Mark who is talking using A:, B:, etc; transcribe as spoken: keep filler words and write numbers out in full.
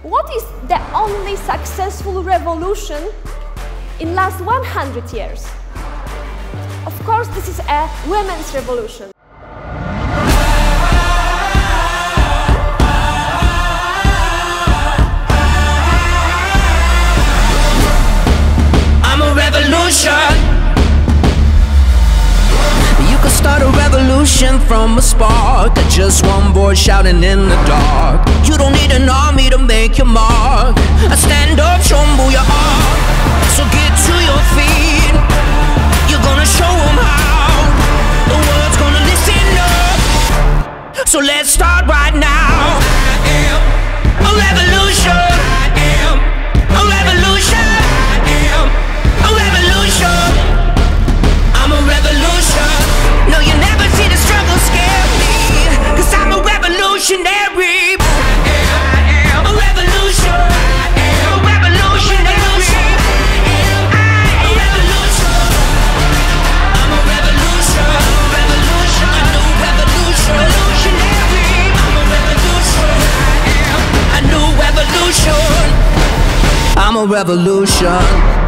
A: What is the only successful revolution in last one hundred years? Of course, this is a women's revolution.
B: I'm a revolution. You could start a revolution from a spark, just one voice shouting in the dark. You don't need an army to make your mark. I stand up, show 'em who you are. So get to your feet. You're gonna show 'em how. The world's gonna listen up. So let's start right now. I am a revolution. I am a revolution. I am a revolution. I'm a revolution. No, you never see the struggle scare me, 'cause I'm a revolutionary. I am a revolution. I am a revolutionary. I am a revolution. I'm a revolution. Revolution. A new revolution. Revolutionary. I'm a revolution. I am a new revolution. I'm a revolution.